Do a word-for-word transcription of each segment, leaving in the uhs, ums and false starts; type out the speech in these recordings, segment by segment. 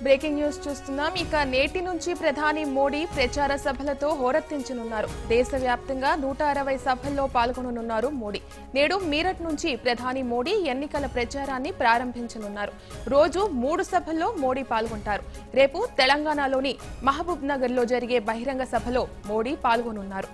Breaking news చూస్తున్నాం. ఇక నేటి నుంచి ప్రధాని మోడీ ప్రచార సభలతో హోరెత్తించనున్నారు. దేశవ్యాప్తంగా నూట అరవై సభల్లో పాల్గొననున్నారు మోడీ. నేడు మీరట్ నుంచి ప్రధాని మోడీ ఎన్నికల ప్రచారాన్ని ప్రారంభించనున్నారు. రోజు మూడు సభల్లో మోడీ పాల్గొంటారు. రేపు తెలంగాణలోని మహబూబ్ నగర్ లో జరిగే బహిరంగ సభలో మోడీ పాల్గొనున్నారు.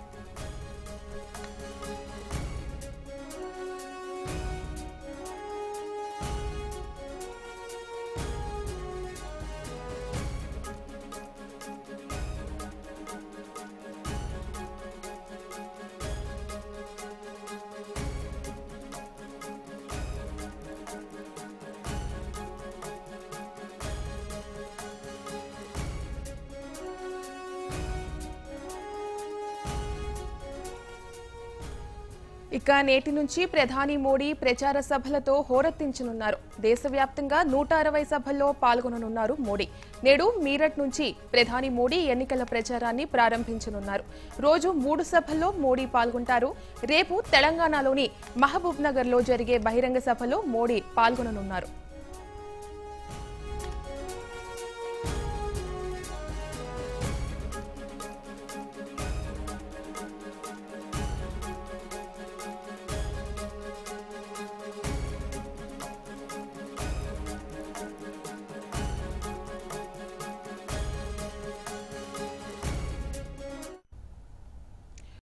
ఇక నేటి నుంచి ప్రధాని మోడీ ప్రచార సభలతో హోరెత్తించనున్నారు. దేశవ్యాప్తంగా నూట అరవై సభల్లో పాల్గొననున్నారు మోడీ. నేడు మీరట్ నుంచి ప్రధాని మోడీ ఎన్నికల ప్రచారాన్ని ప్రారంభించనున్నారు. రోజు మూడు సభల్లో మోడీ పాల్గొంటారు. రేపు తెలంగాణలోని మహబూబ్ నగర్ లో జరిగే బహిరంగ సభలో మోడీ పాల్గొననున్నారు.